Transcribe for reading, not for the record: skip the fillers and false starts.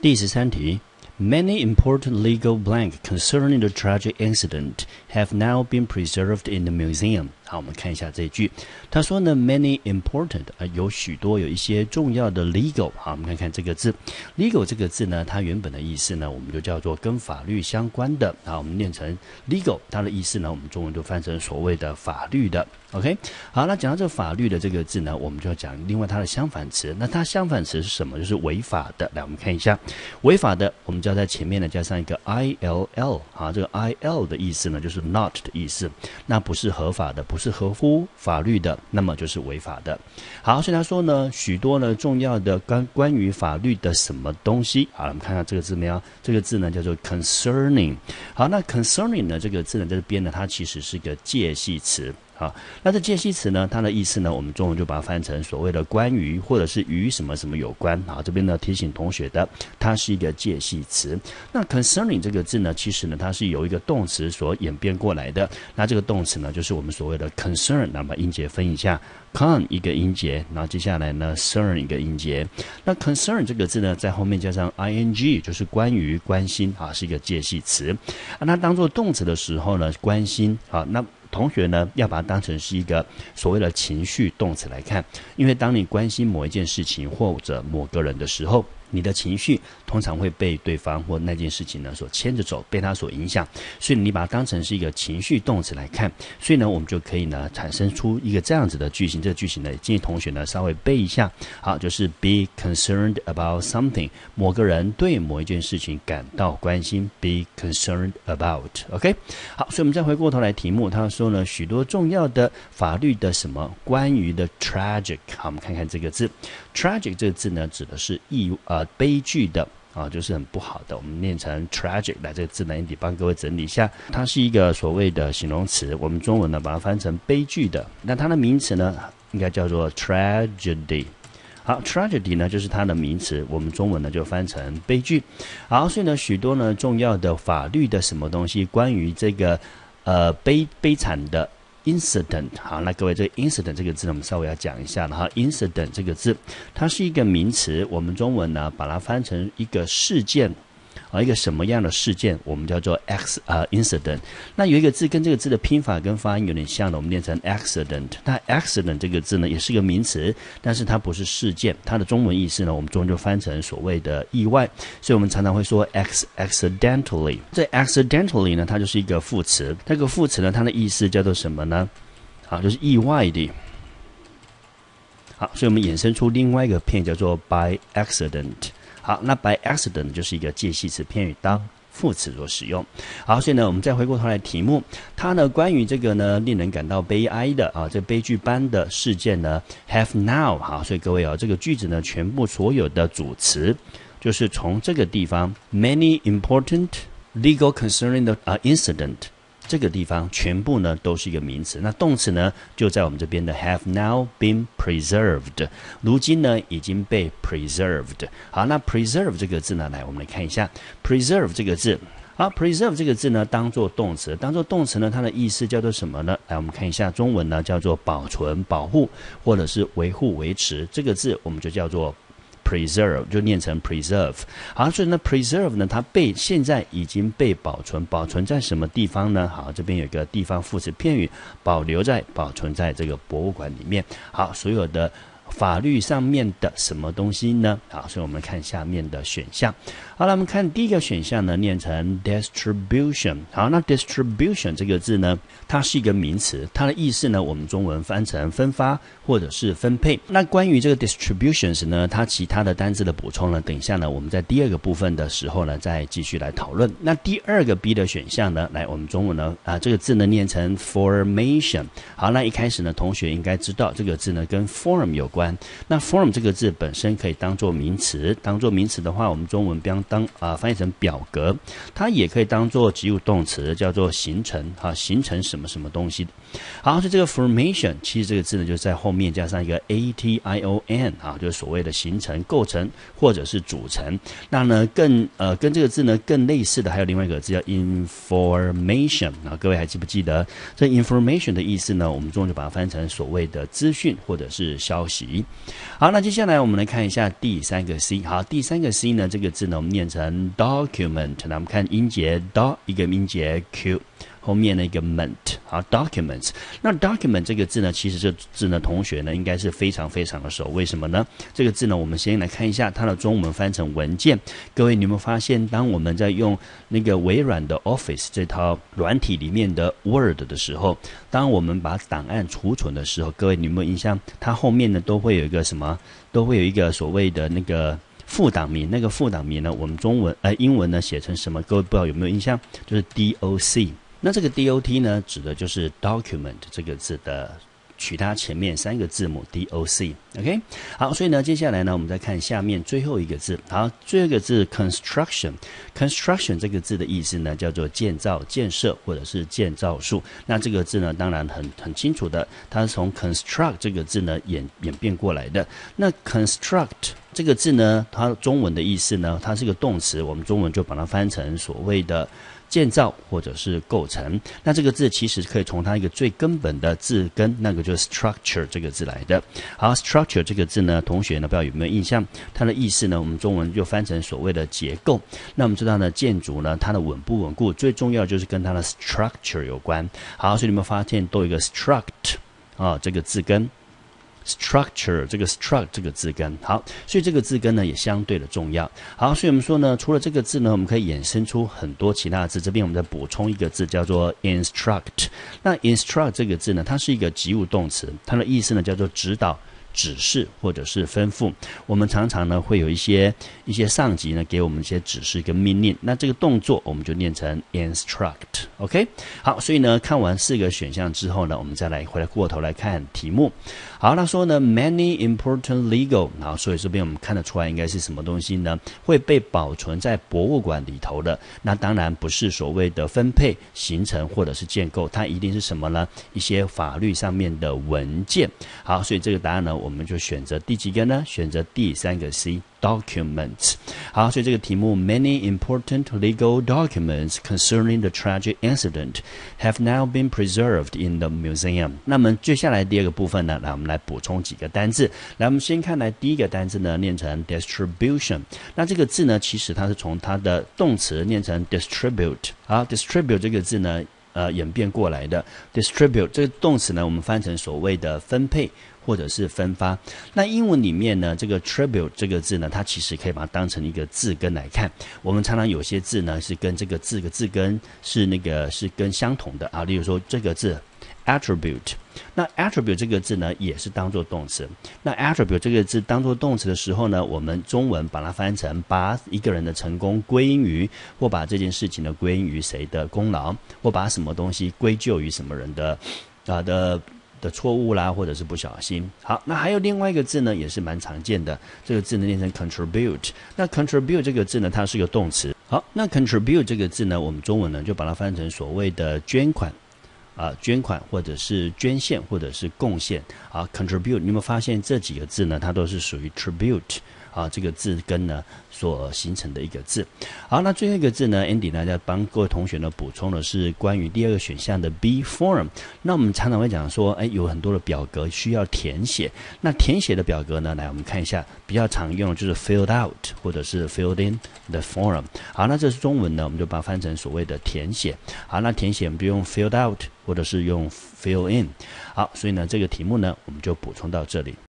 第13题。Many important legal blanks concerning the tragic incident have now been preserved in the museum. 好，我们看一下这一句。他说呢 ，many important 有一些重要的 legal。好，我们看看这个字 ，legal 这个字呢，它原本的意思呢，我们就叫做跟法律相关的。好，我们念成 legal， 它的意思呢，我们中文就翻成所谓的法律的。OK， 好，那讲到这个法律的这个字呢，我们就要讲另外它的相反词。那它相反词是什么？就是违法的。来，我们看一下，违法的，我们就要在前面呢加上一个 ill。好，这个 ill 的意思呢，就是 not 的意思，那不是合法的，不是合乎法律的，那么就是违法的。好，所以他说呢，许多呢重要的关于法律的什么东西。好，我们看看这个字没有？这个字呢叫做 concerning。好，那 concerning 呢这个字呢在这边呢，它其实是一个介系词。好，那这介系词呢，它的意思呢，我们中文就把它翻成所谓的关于或者是与什么什么有关。好，这边呢提醒同学的，它是一个介系词。那 concerning 这个字呢，其实呢它是由一个动词所演变过来的。那这个动词呢，就是我们所谓的 concern。那把音节分一下 ，con 一个音节，然后接下来呢 cern 一个音节。那 concern 这个字呢，在后面加上 ing， 就是关于、关心啊，是一个介系词。那当做动词的时候呢，关心啊，那同学呢，要把它当成是一个所谓的情绪动词来看，因为当你关心某一件事情或者某个人的时候，你的情绪通常会被对方或那件事情呢所牵着走，被他所影响，所以你把它当成是一个情绪动词来看，所以呢，我们就可以呢产生出一个这样子的句型。这个句型呢，建议同学呢稍微背一下。好，就是 be concerned about something， 某个人对某一件事情感到关心 ，be concerned about。OK， 好，所以我们再回过头来题目，他说呢，许多重要的法律的什么关于的 tragic。好，我们看看这个字 ，tragic 这个字呢，指的是悲剧的啊，就是很不好的。我们念成 tragic。来，这个字呢，Andy帮各位整理一下，它是一个所谓的形容词，我们中文呢把它翻成悲剧的。那它的名词呢，应该叫做 tragedy。好 ，tragedy 呢就是它的名词，我们中文呢就翻成悲剧。好，所以呢，许多呢重要的法律的什么东西，关于这个悲惨的incident。 好，那各位，这个 incident 这个字呢，我们稍微要讲一下了哈。incident 这个字，它是一个名词，我们中文呢把它翻成一个事件一个什么样的事件，我们叫做 incident。 那有一个字跟这个字的拼法跟发音有点像的，我们念成 accident。 那 accident 这个字呢，也是个名词，但是它不是事件，它的中文意思呢，我们中文就翻成所谓的意外，所以我们常常会说 accidentally。 这 accidentally 呢，它就是一个副词，这个副词呢，它的意思叫做什么呢？好，就是意外的。好，所以我们衍生出另外一个片叫做 by accident。好，那 by accident 就是一个介系词，偏于当副词所使用。好，所以呢，我们再回过头来题目，它呢关于这个呢令人感到悲哀的这悲剧般的事件呢 have now。 好，所以各位这个句子呢全部所有的主词就是从这个地方 many important legal concerning the incident这个地方全部呢都是一个名词，那动词呢就在我们这边的 have now been preserved， 如今呢已经被 preserved。 好，那 preserve 这个字呢，来我们来看一下 preserve 这个字。好， preserve 这个字呢当做动词，呢它的意思叫做什么呢？来我们看一下中文呢叫做保存、保护或者是维护、维持，这个字我们就叫做preserve， 就念成 preserve。 好，所以呢 preserve 呢，它现在已经被保存在什么地方呢？好，这边有一个地方副词片语，保存在这个博物馆里面。好，所有的法律上面的什么东西呢？好，所以我们看下面的选项。好了，我们看第一个选项呢，念成 distribution。 好，那 distribution 这个字呢，它是一个名词，它的意思呢，我们中文翻成分发或者是分配。那关于这个 distributions 呢，它其他的单字的补充呢，等一下呢，我们在第二个部分的时候呢，再继续来讨论。那第二个 B 的选项呢，来我们中文呢，这个字呢念成 formation。 好，那一开始呢，同学应该知道这个字呢跟 form 有关。那 form 这个字本身可以当作名词，的话，我们中文翻译成表格，它也可以当作及物动词，叫做形成形成什么什么东西。好，所以这个 formation 其实这个字呢，就在后面加上一个 ation 就是所谓的形成、构成或者是组成。那呢跟这个字呢更类似的还有另外一个字叫 information。 各位还记不记得这 information 的意思呢？我们中文就把它翻成所谓的资讯或者是消息。 题。好，那接下来我们来看一下第三个 C。好，第三个 C 呢，这个字呢我们念成 document。那我们看音节 do 一个音节 q。后面的一个 ment， 好 documents。那 document 这个字呢，其实这字呢，同学呢应该是非常非常的熟。为什么呢？这个字呢，我们先来看一下它的中文翻成文件。各位，你有没有发现，当我们在用那个微软的 Office 这套软体里面的 Word 的时候，当我们把档案储存的时候，各位你有没有印象？它后面呢都会有一个什么？都会有一个所谓的那个副档名。那个副档名呢，我们英文呢写成什么？各位不知道有没有印象？就是 DOC。那这个 DOT 呢，指的就是 document 这个字的取它前面3个字母 DOC。OK， 好，所以呢，接下来呢，我们再看下面最后一个字。好，最后一个字 construction。construction 这个字的意思呢，叫做建造、建设或者是建造术。那这个字呢，当然很清楚的，它是从 construct 这个字呢演变过来的。那 construct 这个字呢，它中文的意思呢，它是个动词，我们中文就把它翻成所谓的建造或者是构成。那这个字其实可以从它一个最根本的字根，那个就是 structure 这个字来的。好 structure 这个字呢，同学呢不知道有没有印象，它的意思呢我们中文就翻成所谓的结构。那我们知道呢，建筑呢它的稳不稳固，最重要就是跟它的 structure 有关。好，所以你们发现都有一个 struct 这个字根，structure 这个 struct 这个字根。好，所以这个字根呢也相对的重要。好，所以我们说呢，除了这个字呢，我们可以衍生出很多其他的字。这边我们再补充一个字，叫做 instruct。那 instruct 这个字呢，它是一个及物动词，它的意思呢叫做指导、指示或者是吩咐。我们常常呢会有一些上级呢给我们一些指示跟命令，那这个动作我们就念成 instruct。OK， 好，所以呢看完4个选项之后呢，我们再来过头来看题目。好，他说呢 many important legal， 好，所以这边我们看得出来应该是什么东西呢？会被保存在博物馆里头的，那当然不是所谓的分配、形成或者是建构，它一定是什么呢？一些法律上面的文件。好，所以这个答案呢，我们就选择第几个呢？选择第3个 C。documents。 好，所以这个题目 Many important legal documents concerning the tragic incident have now been preserved in the museum。 那么接下来第2个部分呢，来我们来补充几个单字。来，我们先看来第一个单字呢，念成 distribution。 那这个字呢，其实它是从它的动词念成 distribute。 好， distribute 这个字呢演变过来的。 distribute 这个动词呢，我们翻成所谓的分配或者是分发。那英文里面呢，这个 tribute 这个字呢，它其实可以把它当成一个字根来看。我们常常有些字呢是跟这个字根是跟相同的啊，例如说这个字 attribute。 那 attribute 这个字呢也是当作动词。那 attribute 这个字当作动词的时候呢，我们中文把它翻成把一个人的成功归因于，或把这件事情呢归因于谁的功劳，或把什么东西归咎于什么人的错误啦，或者是不小心。好，那还有另外一个字呢，也是蛮常见的，这个字呢念成 contribute。 那 contribute 这个字呢，它是个动词。好，那 contribute 这个字呢，我们中文呢就把它翻成所谓的捐款捐款或者是捐献或者是贡献。好 contribute， 你有没有发现这几个字呢，它都是属于 tribute这个字根呢所形成的一个字。好，那最后一个字呢 Andy 呢要帮各位同学呢补充的是关于第2个选项的 B form。 那我们常常会讲说有很多的表格需要填写。那填写的表格呢，来我们看一下比较常用的就是 filled out 或者是 filled in the form。 好，那这是中文呢，我们就把它翻成所谓的填写。好，那填写我们就用 filled out 或者是用 fill in。 好，所以呢这个题目呢我们就补充到这里。